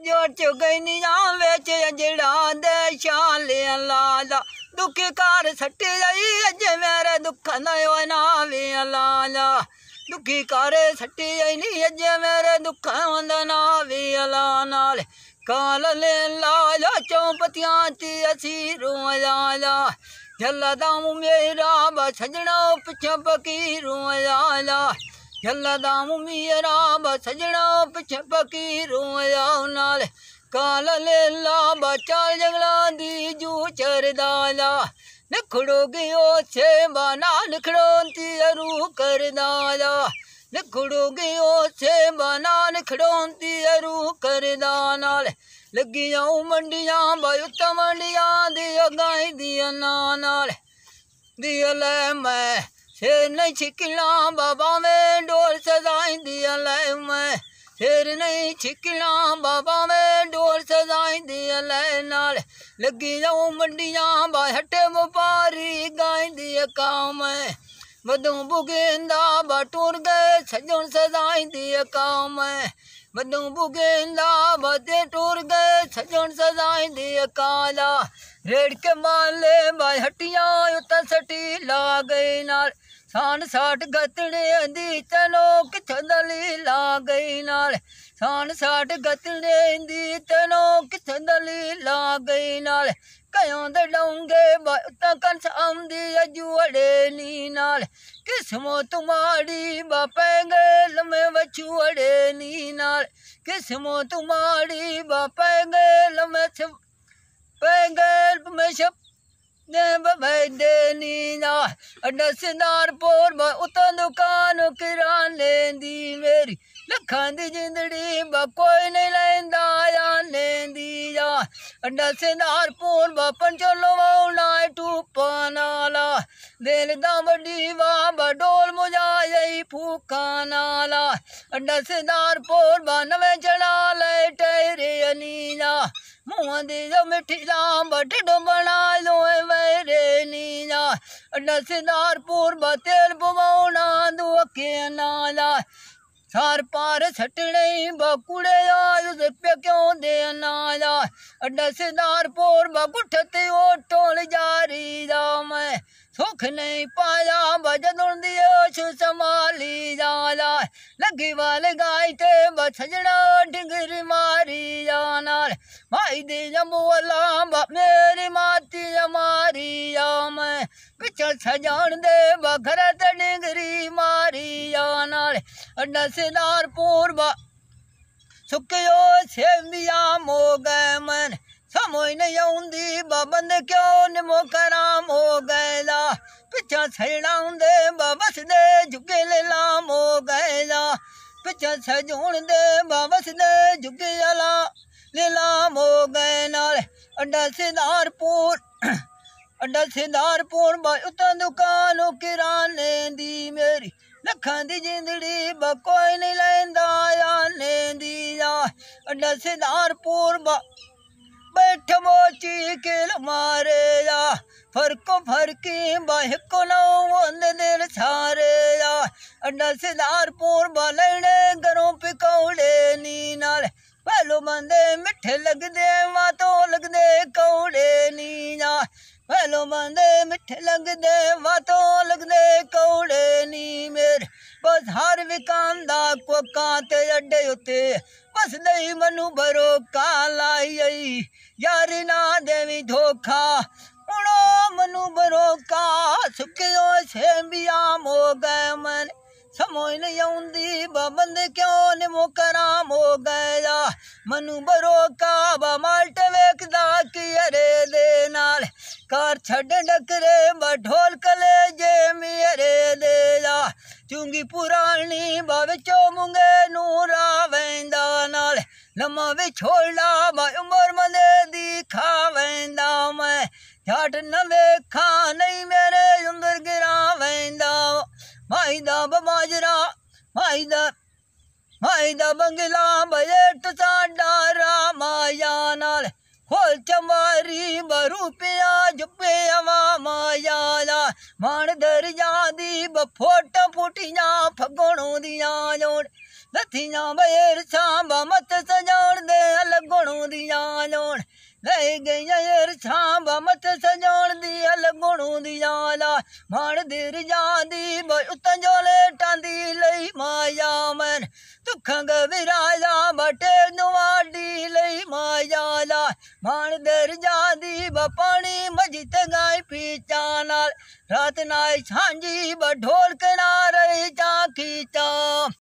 जो चुगनिया बेच अजड़ा दे शान ले लाला दुखी कार सटी गई अज मेरे दुख नयो ना वे लाला दुखी कार सटी गई अज मेरे दुख ना वे नाल काल ले लाला चौपतियां ती असी रो लाला जल्लादाम मेरा बसजना पिछे फकीरू लाला जल्लादाम मेरा बसजना पिछे फकीरू नाल काल ले ला बचाल जंगला दी जू चरदाला निखड़ोगी ओ से बना निखड़ोंती अरू कर दाला निखड़ोगी ओ से बना निखड़ोंती अरू कर दानाल लगियां मंडियां बायुत मंडियां दिया गाय दिया नाल दिया ले मैं शेर नहीं छिकला बाबा में डोर सजाई दिया ले मैं शेर नहीं छिकला बाबा में डोर सजाई दिया ले नाल लगियां मंडियां बाहटे व्यापारी गाय दिया काम बदू बुगेंदा बटूर गए सजन सजाई दिया काम बदू बुगेंदा बदे टूर गए सजन सजाई दिया काला रेड़ के माले बाय हटिया उत सटी ला गई नाल सान साठ गतड़े दी तनो किथ दली ला गई नाल सान साठ गतड़े दी तनो किथ दली ला गई नाल कयों दे डोंगे उत कंस आमदी अजुअड़े नी नाल किस्मो तुम्हारी बापेंगे लमे बछुअड़े नी नाल किस्मो तुम्हारी बापेंगे लमे पेंगे में छप ने बभेदे नी ना अडसदार पोर उत दुकान किराने दी मेरी लखां दी जिंदड़ी कोई नहीं लेंदा या लेंदी या अडसदार पोर पंचलो वाउना टूपा नाला दिल दा वड्डी वाह डोल मुजाई फूका नाला अडसदार पोर नवे चढ़ा ले टेरे नीला मुँह दी जो मिठी लाम ढिडो बना लो मेरे नीला अडसदार पोर तेल पवाउना दुखे नाला सार पार छटने बकुड़े आयु पे क्यों दे नाला अडसदार पोर बकुठते ओ टोल जारी दा मैं सुख नहीं पाया बजदुन दियो संभाली जाला लगी वाल गाय ते बसजना डिंगरी मारी जानाल भाई दे जमोला मेरी माती मारी जा मैं पिछल सजान दे बखर ते डिंगरी मारी जानाल अडसदार पूर्व सुखियो सेविया मोगे मन समझ नहीं आउंदी बंद क्यों निमो कराम हो गैला पिछा सजना दे बस दे झुके लाम हो गैला पिछा सजून दे बस दे झुके लाम हो गए नाल अडसदार पूर उत दुकान किराने दी मेरी लखां दी जिंदड़ी कोई नहीं लेंदा या लेंदी या अडसदार पूर बैठ मोची किल मारे या फरको फरकी बाह को नौंद दिल सारे या अडसदार पूर लैने घरों पिकौड़े नी नाल पहलो बंदे मिठे लगदे वातो लगदे कौड़े नी ना पहलो बंदे मिठे लगदे वातो लगदे कौड़े नी मेरे बस हर विकांदा को कांते अड्डे उते बस दई मनु भरो कालाई यारी ना देवी धोखा उड़ो मनु भरो का सुखियो से बियाम हो गए मन समझ नहीं आउंदी बंद क्यों निमो कराम हो गया मनु भरो का माल्ट वेखदा कि अरे दे नाल कार छड़ डकरे ढोल कले जे मेरे दे जा चुंगी पुरानी विचो मुंगे नूरा वेंदा नाल लम्मा विछोड़ा उमर मदे दी खा वेंदा मैं झट न वेखा नहीं मेरे उंदर गिरा वेंदा माई दा बाजरा माई दा बंगला बजट साडा रामाया नाल खोल चमारी बरूपिया जुपे हवा माया मान दरिया दी बफोट फुटिया फगणों दिया जोड़ लथिया बेर सांबा मत सजाण दे लगण दियां लोण गई गई शाम मत सजाउण दी लगुणू दियां ला माण दिर जांदी उत जोले टांदी लई माया मन दुख गविराया बटे नुवाडी लई माया ला माण दिर जांदी पानी मजित गाय पीचा नाल रात नाय सांझी ढोल किनारे चा खींचा।